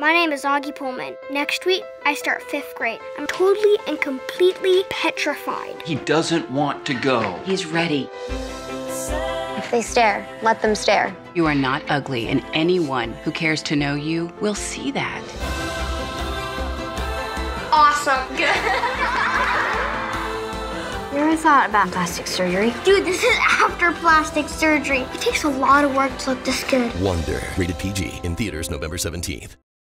My name is August Pullman. Next week, I start 5th grade. I'm totally and completely petrified. He doesn't want to go. He's ready. If they stare, let them stare. You are not ugly, and anyone who cares to know you will see that. Awesome. You ever thought about plastic surgery? Dude, this is after plastic surgery. It takes a lot of work to look this good. Wonder, rated PG, in theaters November 17th.